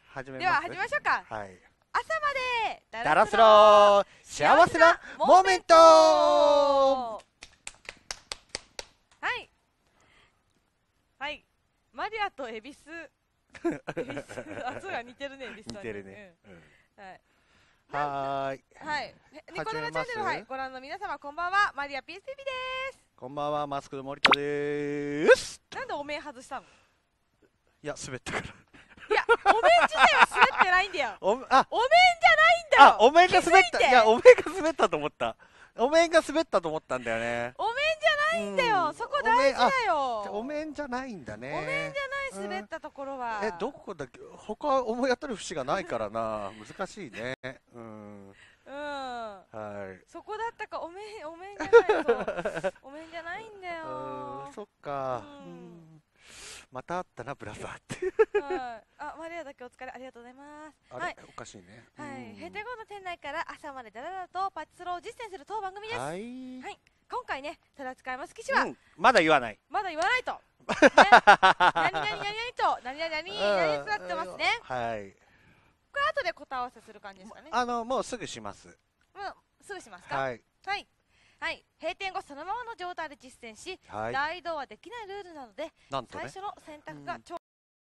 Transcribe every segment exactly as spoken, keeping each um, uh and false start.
始めます。 では始めましょうか。 はい。 朝までダラスロー幸せなモーメント。 はいはいマリアと恵比寿圧が似てるね。恵比寿似てるね。 うん、はいはーい。 はい。ニコ生チャンネル、はい、ご覧の皆様こんばんは。マリア ピーエスティービー です。 こんばんは、マスクの森田でーす。 なんでお面外したの？ いや、滑ったから。 いや、お面自体は滑ってないんだよ。 お、あ、 お面じゃないんだよ。 あ、お面が滑った。いや、お面が滑ったと思った。お面が滑ったと思ったんだよね。 お面じゃないんだよ。そこ大事だよ。 お面じゃないんだね。 お面じゃない滑ったところは。 え、どこだっけ？他思い当たる節がないからな。難しいね。うん。 うん。 はい。 そこだったか。お面、お面じゃないと。お面じゃないんだよ。 そっか。またあったな、ブラザーって。 はい。あ、マリアだけお疲れ、ありがとうございます。 はい。おかしいね。 はい。閉店後の店内から朝までダラダラとパチスロを実践する当番組です。はい。はい。今回ね、ただ使います騎士は、 まだ言わない。 まだ言わないと。何々何々と、何々何々となってますね。 はい。 これ後で答え合わせする感じですかね。 あの、もうすぐします。 もうすぐしますか。 はい。 はい。はい、閉店後そのままの状態で実践し、はい、大移動はできないルールなので、 なんとね、 最初の選択が超、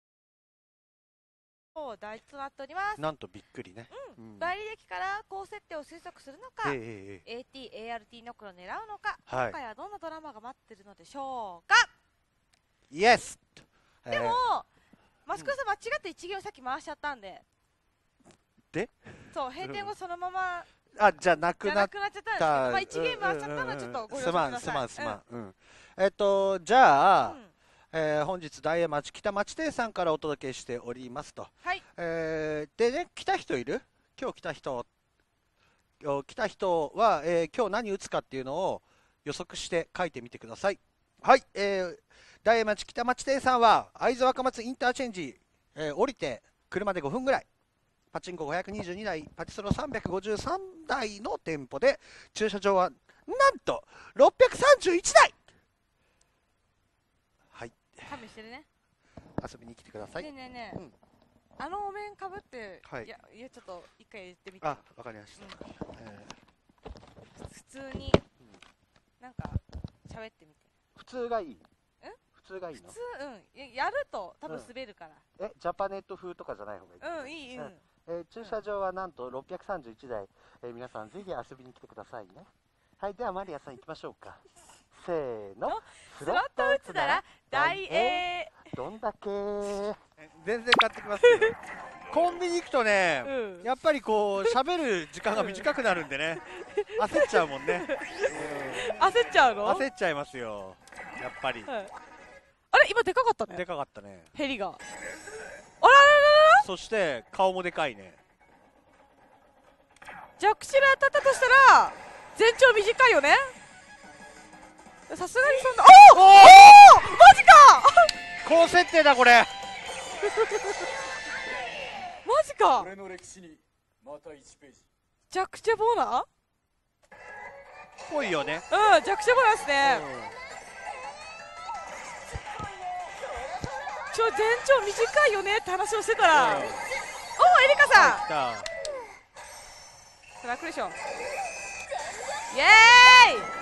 うん、大事となっております。 なんとびっくりね。 うん。倍履歴から高設定を推測するのか、 えー、 エーティー、エーアールティー ノックを狙うのか、 はい、 今回はどんなドラマが待ってるのでしょうか。 イエス。 でも、マスクさん間違って一行先回しちゃったんで。 で？ そう、閉店後そのまま。 あ、じゃなくなった。 なくなっちゃったんですけど、まあいちゲーム回しちゃったのはちょっとご了承ください。 すまん、すまん、すまん。うん。えっと、じゃあ、えー、本日大江町北町亭さんからお届けしておりますと。 はい。 えー、でね、来た人いる？今日来た人、来た人は、えー、今日何打つかっていうのを予測して書いてみてください。はい、えー、大江町北町亭さんは会津若松インターチェンジ、えー、降りて車でごふんぐらい。パチンコごひゃくにじゅうにだい、パチスロさんびゃくごじゅうさんだいの店舗で、駐車場はなんとろっぴゃくさんじゅういちだい。はい。 勘弁してるね。 遊びに来てください。 ねえねえねえ、うん、あのお面かぶって、はい、いや、いやちょっと一回言ってみて。 あ、わかりました。うんえー、普通に、うん、なんか喋ってみて。 普通がいい？ん？普通がいいの？ 普通、うん、やると多分滑るから。 うん、え、ジャパネット風とかじゃない方がいい？ うん、いい、うん。うんえー、駐車場はなんとろっぴゃくさんじゅういちだい、えー、皆さんぜひ遊びに来てくださいね。はい、ではマリアさん行きましょうか。せーの、 スロット打つなら大 A。 どんだけー。全然買ってきますけどコンビニ行くとね、うん、やっぱりこう喋る時間が短くなるんでね、焦っちゃうもんね、 うん、焦っちゃうの？ 焦っちゃいますよ、やっぱり、はい、 あれ今でかかったね。 でかかったね、 ヘリが。あらららら、 そして顔もでかいね。 弱視で当たったとしたら全長短いよね。さすがにそんな、おおおお、マジか高設定だこれマジか。 俺の歴史にまたいちページ。 弱視ボーナーっぽいよね。 うん、弱視ボーナーですね、うん、ちょ全長短いよねって話をしてたら、うん、おお、エリカさんトラックでしょ。イエーイ。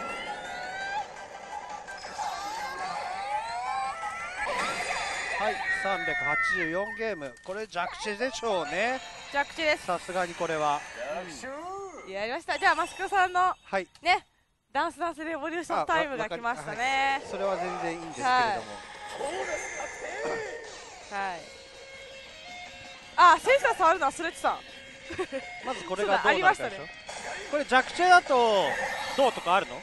はい、さんびゃくはちじゅうよんゲーム、これ弱視でしょうね。 弱視です。 さすがにこれは。 うん、やりました。じゃあマスクさんの、はい、ね、ダンスダンスレボリューションタイムが来ましたね。 はい、それは全然いいんですけれども。はい。 はい、あ、センサー触るの忘れてた。 まずこれがどうなるかでしょ。ね、これ弱視だとどうとかあるの？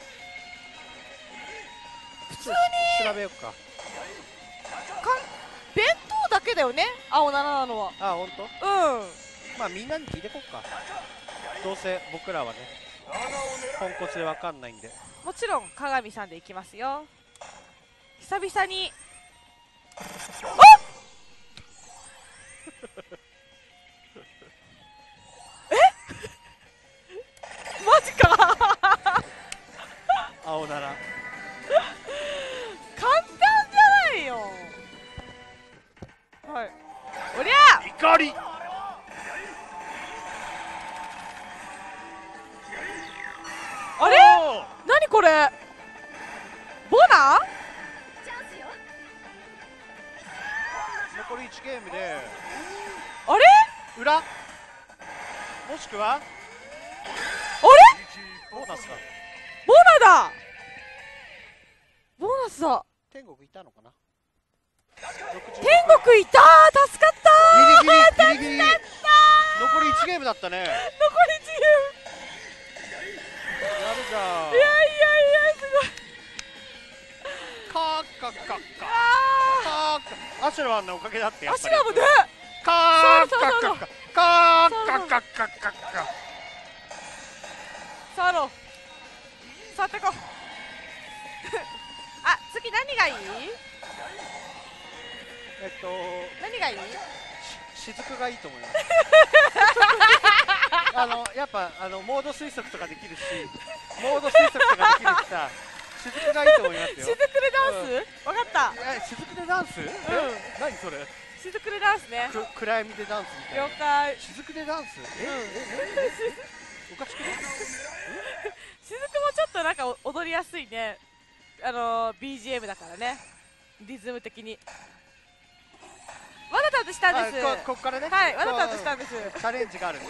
普通に調べようか。 弁当だけだよね、青なななのは。 あ、ほんと？ うん。 まあみんなに聞いてこっか。どうせ僕らはね、ポンコツでわかんないんで。 もちろん鏡さんでいきますよ。久々に。あっえマジか青なら簡単じゃないよ。はい、おりゃ怒りか残りいちゲームであれ裏もしくはあれボーナスか。 ボーナだボーナスだ天国いたのかな。 天国いたー助かったーギリギリギリギリ残りいちゲームだったね。 残りいちゲームやるじゃん。 いやいやいやすごいカーカッカッカあカーカアシュラマンのおかげだってやーっぱり。 アシュラムねカーそうそうそうそうカッカッカカーカッカッカッカッカッ触ろう触ってこうあ次何がいいえっと何がいいし雫がいいと思いますあのやっぱあのモード推測とかできるしモード推測とかできるしさ雫がいいと思いますよ。 雫でダンスわかったえ雫でダンス？うん。何それ？ 雫でダンスねく暗闇でダンスみたいな。 了解雫でダンス？え？え？おかしくない？ 雫もちょっとなんか踊りやすいねあのー、ビージーエム だからねリズム的にわざと外したんですこここからね。 はいわざと外したんですチャレンジがあるんでね。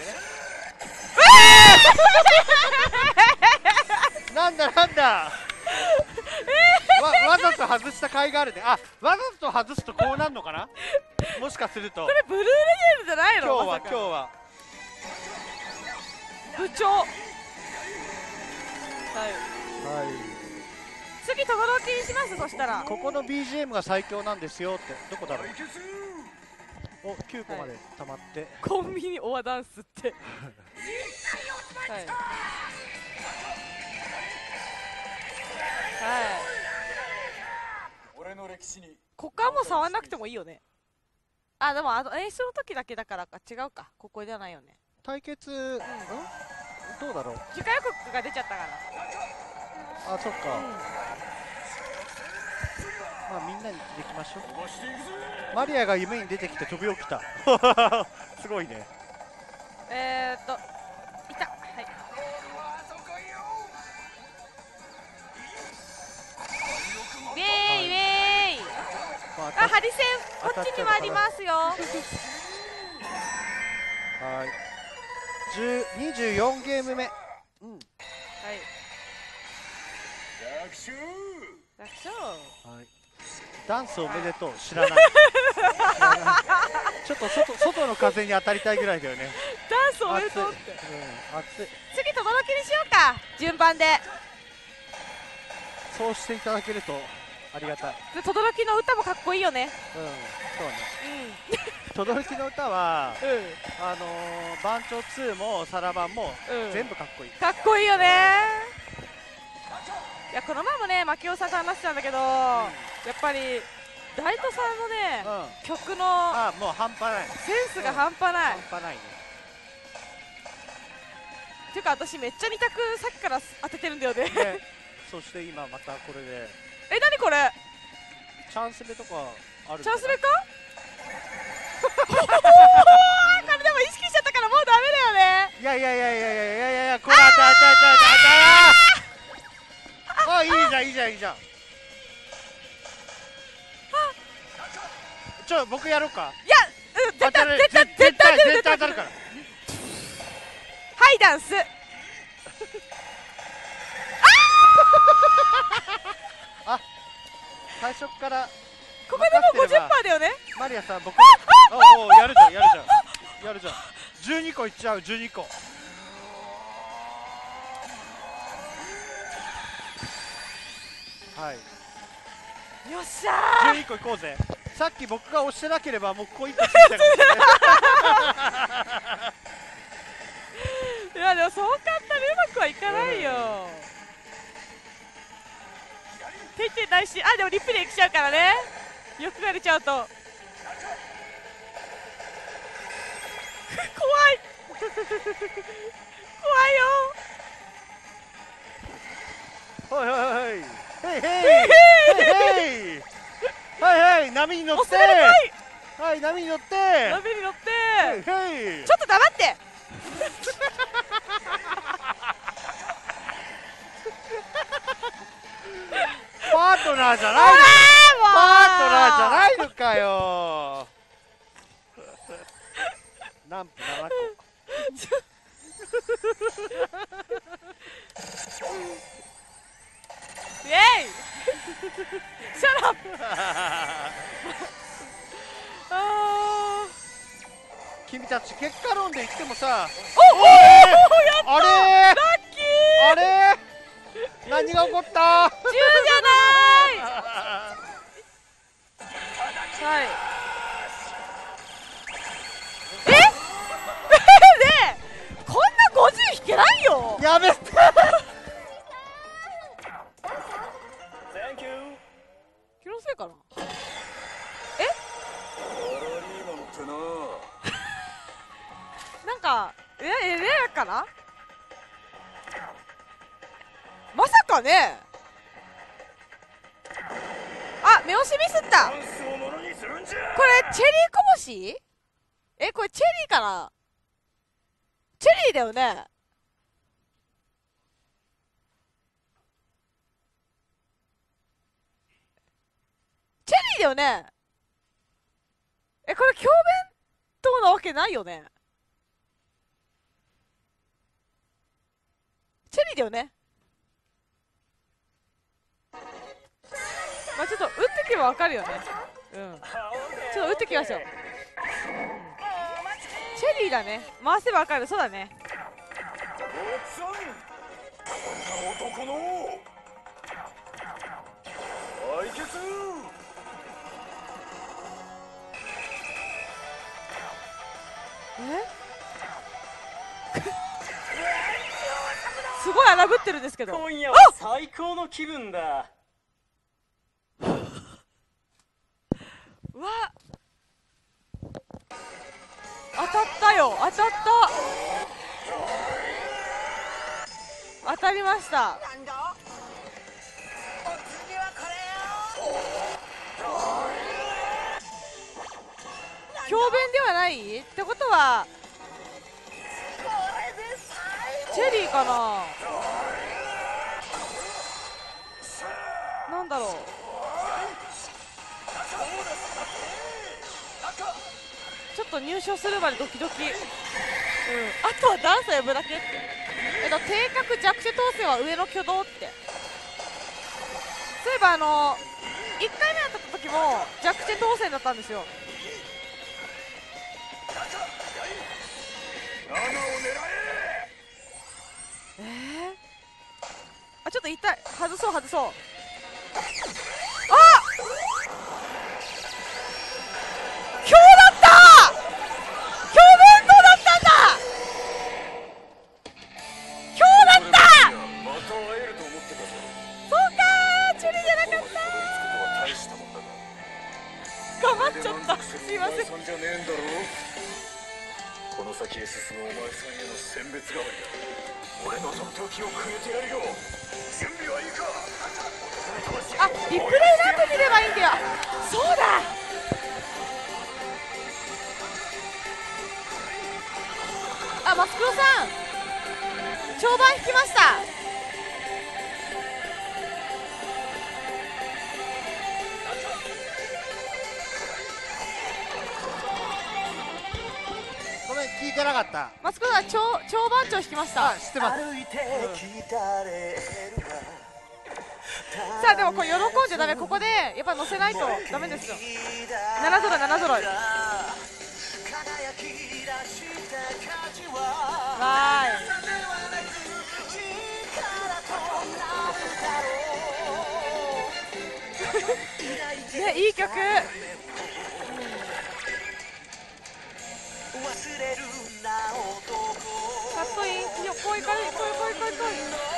なんだなんだ。わ, わざと外した甲斐があるね。あ、わざと外すとこうなるのかな。もしかするとこれブルーレジェンドじゃないの今日は、 まさか今日は部長はい、 はい次とどろきにしますそしたらここの ビージーエム が最強なんですよってどこだろう。おきゅうこまで溜まって、はい、 コンビニオアダンスってはいはい俺の歴史にここはもう触んなくてもいいよね。あでもあの演出の時だけだからか違うかここじゃないよね。 対決、うん、どうだろう。 次回予告が出ちゃったからあ、そっか、 うん、 まあみんなにできましょう。マリアが夢に出てきて飛び起きたすごいね。 えーっといたはいウェーイウェーイまあ、 あハリセンこっちにもありますよはいにじゅうよんゲーム目、うん、 はい楽勝楽勝はい、ダンスおめでとう知らない知らないちょっと 外, 外の風に当たりたいぐらいだよね。 ダンスおめでとうって、 暑い、うん、暑い。 次とどろきにしようか順番で。 そうしていただけるとありがたい。 でとどろきの歌もかっこいいよね。 うん、そうね。 うとどろきの歌は、 ん、うん、 あのー、番長ツーもサラバンも、 うん、 全部かっこいい。 かっこいいよね。いやこの前もね牧雄さんと話してたんだけど、うん、やっぱり大東さんのね、うん、曲のあもう半端ないセンスが半端ない、 うん、半端ないね。 っていうか私めっちゃに択さっきから当ててるんだよね。 ねそして今またこれでえ何これチャンス目とかある。 チャンス目かこれでも意識しちゃったからもうダメだよね。 いやいやいやいやいやいやいやいやこれ当たった当たった当たったあいいじゃんいいじゃんいいじゃん。ちょ僕やろうか。 いや、うん、絶対絶対絶対絶対当たるから。 はいダンスあ最初からここでも ごじゅっパーセント だよね。 マリアさん僕おおやるじゃんやるじゃんやるじゃん。じゅうにこいっちゃうじゅうにこ。はいよっしゃーじゅうにこいこうぜ。さっき僕が押してなければもうこういったついたかもしれないいやでもそう簡単にうまくはいかないよ。手ってないし、あでもリプレイ来ちゃうからね。欲が出ちゃうと怖い怖いよ。 はいはいはいへいへいへいへいはいはい波に乗ってはい波に乗って波に乗ってへいちょっと黙ってパートナーじゃないの。パートナーじゃないのかよ。ランプななこ。 イエイシャラップあ君たち結果論で言ってもさ、 おおおやったあれラッキーあれ何が起こった？ じゅうじゃないはいえねえこんなごじゅう引けないよ。 やめて気のせいかな。なんかええレアかな。まさかね。あ、目押しミスった。これチェリーこぼし。え、これチェリーかな。チェリーだよね。チェリーだよね。え、これ強弁当なわけないよね。チェリーだよね。まあちょっと打ってけばわかるよね。うん。ちょっと打ってきましょう。チェリーだね。回せばわかる。そうだね。 男の対決。 えすごい荒ぶってるんですけど。 今夜は最高の気分だ。 うわ当たったよ。当たった。当たりました。強弁ではないってことはチェリーかな。なんだろう。ちょっと入賞するまでドキドキ。うん、あとはダンスを呼ぶだけって。えっと定格弱視当選は上の挙動って。そういえばあのいっかいめやった時も弱視当選だったんですよ。えー、あ、ちょっと痛い。外そう外そう。あっ今日だった。今日弁当だったんだ。今日だった。そうかー、チェリーじゃなかった。頑張っちゃった。すいません。 この先へ進むお前さんへの選別代わりだ。俺のとっておきをくれてやるよ。準備はいいか。 あ、リプレイなんで見ればいいんだよ。そうだ。あ、マスクロさん長板引きました。 ごめん聞いてなかった。 マスクロさん長長番長引きました。 あ、知ってます。 さあでもこれ喜んじゃダメ。ここでやっぱ乗せないとダメですよ。ななぞろいななぞろい。わーいね、いい曲。かっこいい。よ、こいかいこいこいこいこい。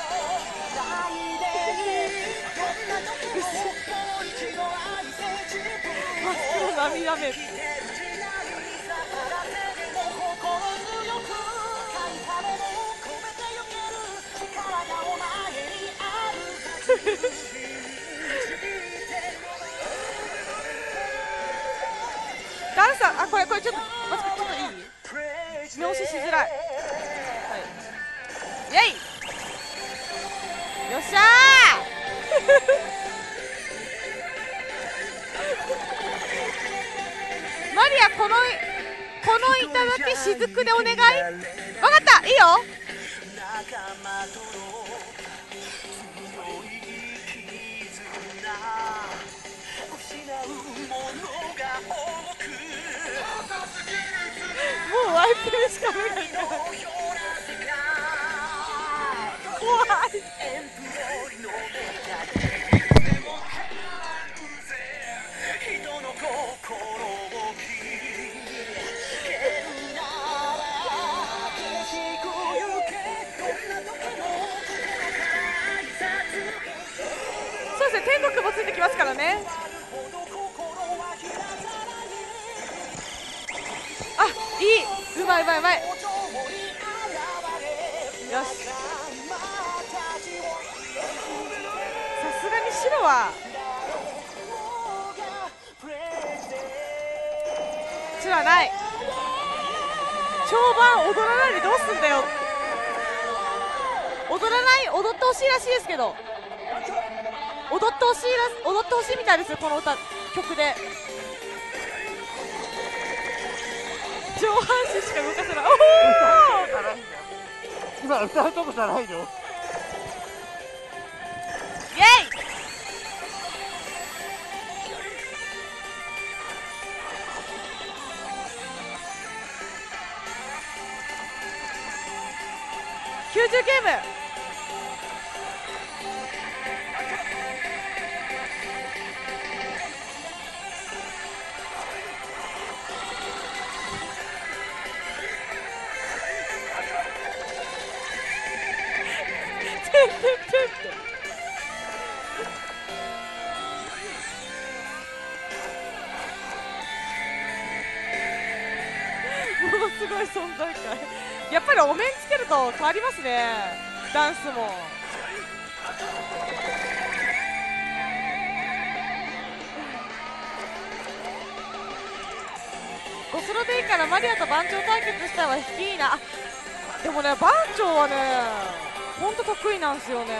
マスクの涙目。ダンサー、あ、これこれちょっとマスクちょっといい？目押ししづらい。はい。イェイ。よっしゃー。 のこの板だけ雫でお願い。分かった、いいよ。もうワイプでしか目がいかない。怖い。そうですね、天国もついてきますからね。あ、いい、うまいうまいうまい。よし、さすがに白は白はない。長盤踊らないでどうすんだよ。踊らない、踊ってほしいらしいですけど、踊ってほしいら踊ってほしいみたいですよ、この歌曲で。上半身しか動かせない。おお、 今歌うとこじゃないの？イエイ。きゅうじゅうゲーム。ものすごい存在感。やっぱりお面つけると変わりますね、ダンスも。ゴスロでいいからマリアと番長対決したら引きいいな。でもね、番長はねほんと得意なんですよね。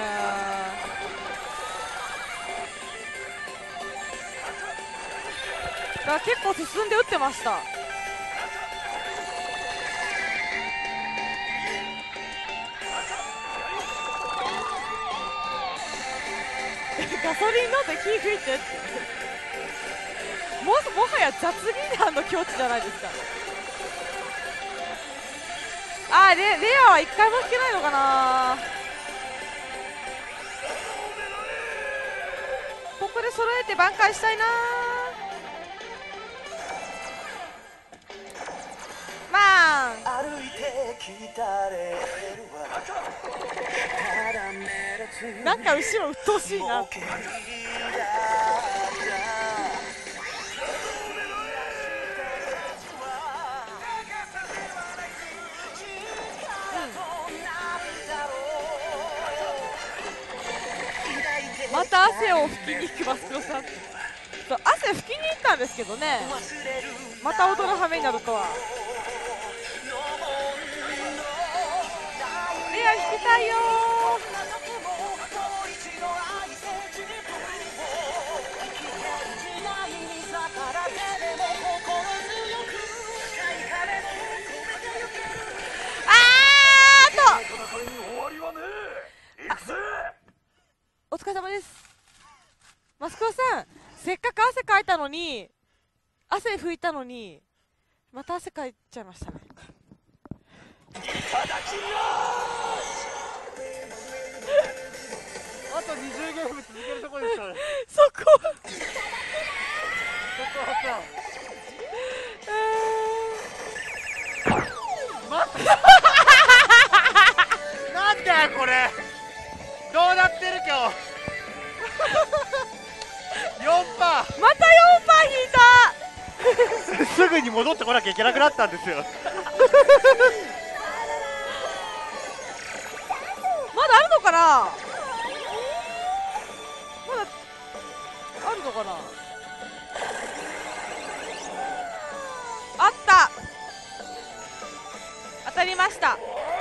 だから結構進んで打ってました。ガソリン飲んで火吹いてっても, もはや雑技団の境地じゃないですか。あー レ, レアは一回も引けないのかな。ここで揃えて挽回したいな。まあなんか後ろ鬱陶しいな。また汗を拭きに行くマスクロさん。そう、汗拭きに行ったんですけどね、また踊る羽目になるとは。レア引きたいよお疲れ様です。マスクロさん、せっかく汗かいたのに、汗拭いたのにまた汗かいちゃいましたね。 あとにじゅうゲーム続けるところですから。 そこそこ待ってなんだよこれ、どうなってる今日よんパーまたよんパー引いたすぐに戻ってこなきゃいけなくなったんですよまだあるのかな、まだあるのかな。あった、当たりました。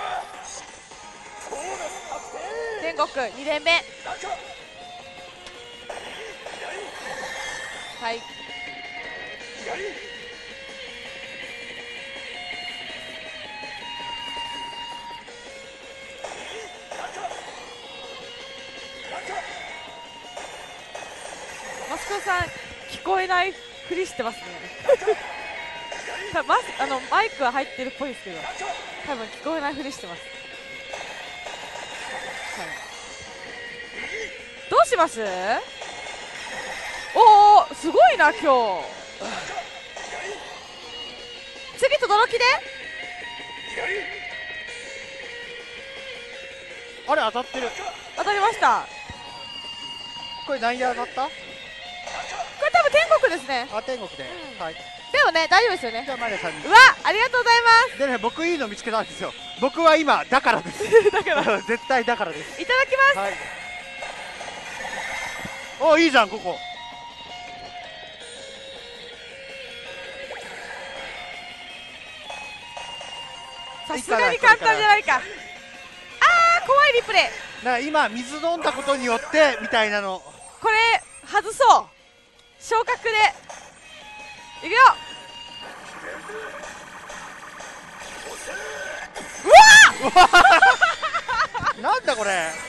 天国に連目。はい子さん聞こえないふりしてますねたマスあのマイクは入ってるっぽいですけど多分聞こえないふりしてます、はい、どうします？おおすごいな今日次とどろきであれ当たってる。 当たりました。 これ何で当たった？ これ多分天国ですね。 あ、天国で、うん、はい。 でもね大丈夫ですよね。 じゃあマリアさんに。 うわありがとうございます。 でね僕いいの見つけたんですよ。僕は今だからですだから絶対だからです。 いただきます、はい、 おいいじゃんここ。 さすがに簡単じゃないか。あー怖いリプレイな。今水飲んだことによってみたいなの。 これ外そう昇格でいくよ。うわっなんだこれ。や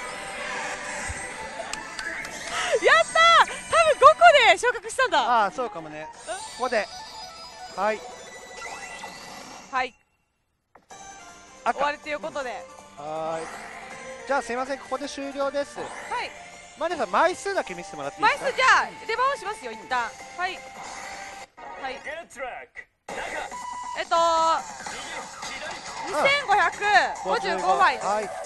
ったー多分ごこで昇格したんだ。 ああそうかもね。ここではいはい終わりということで、 うん、はいじゃあすいませんここで終了です。 はいマリアさん枚数だけ見せてもらっていいですか。 枚数じゃあレバーをしますよ一旦。はいはいえっとにせんごひゃくごじゅうごまいです。 はい